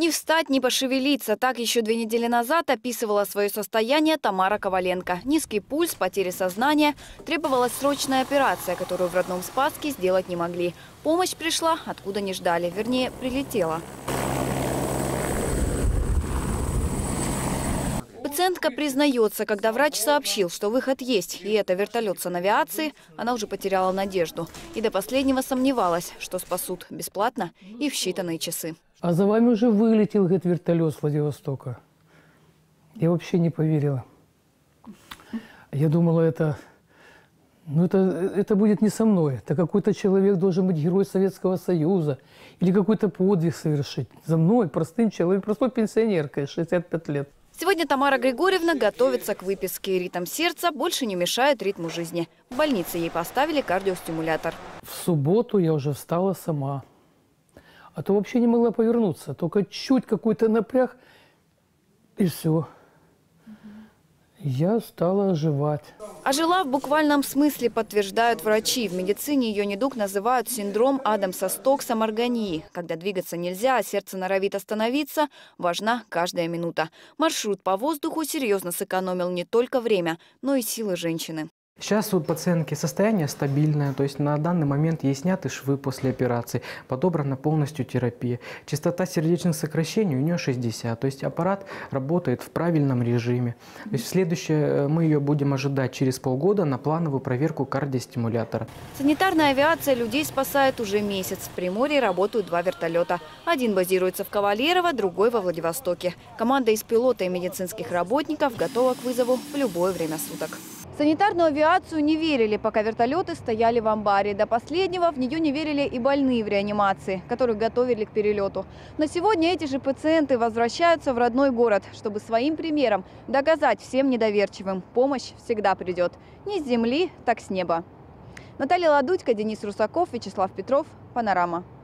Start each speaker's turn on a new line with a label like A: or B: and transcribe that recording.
A: Не встать, не пошевелиться. Так еще 2 недели назад описывала свое состояние Тамара Коваленко. Низкий пульс, потеря сознания. Требовалась срочная операция, которую в родном Спасске сделать не могли. Помощь пришла, откуда не ждали. Вернее, прилетела. Пациентка признается, когда врач сообщил, что выход есть, и это вертолет с авиации, она уже потеряла надежду. И до последнего сомневалась, что спасут бесплатно и в считанные часы.
B: А за вами уже вылетел этот вертолет с Владивостока. Я вообще не поверила. Я думала, это будет не со мной. Это какой-то человек должен быть герой Советского Союза или какой-то подвиг совершить. За мной, простым человеком, простой пенсионеркой, 65 лет.
A: Сегодня Тамара Григорьевна готовится к выписке. Ритм сердца больше не мешает ритму жизни. В больнице ей поставили кардиостимулятор.
B: В субботу я уже встала сама. А то вообще не могла повернуться. Только чуть какой-то напряг, и все. Я стала оживать.
A: Ожила в буквальном смысле, подтверждают врачи. В медицине ее недуг называют синдром Адамса-Стокса-Моргании. Когда двигаться нельзя, а сердце норовит остановиться, важна каждая минута. Маршрут по воздуху серьезно сэкономил не только время, но и силы женщины.
C: Сейчас у пациентки состояние стабильное, то есть на данный момент ей сняты швы после операции, подобрана полностью терапия. Частота сердечных сокращений у нее 60, то есть аппарат работает в правильном режиме. То есть в следующее мы ее будем ожидать через полгода на плановую проверку кардиостимулятора.
A: Санитарная авиация людей спасает уже месяц. В Приморье работают 2 вертолета. Один базируется в Кавалерово, другой во Владивостоке. Команда из пилота и медицинских работников готова к вызову в любое время суток. В санитарную авиацию не верили, пока вертолеты стояли в амбаре. До последнего в нее не верили и больные в реанимации, которых готовили к перелету. Но сегодня эти же пациенты возвращаются в родной город, чтобы своим примером доказать всем недоверчивым: помощь всегда придет. Не с земли, так с неба. Наталья Ладудько, Денис Русаков, Вячеслав Петров. Панорама.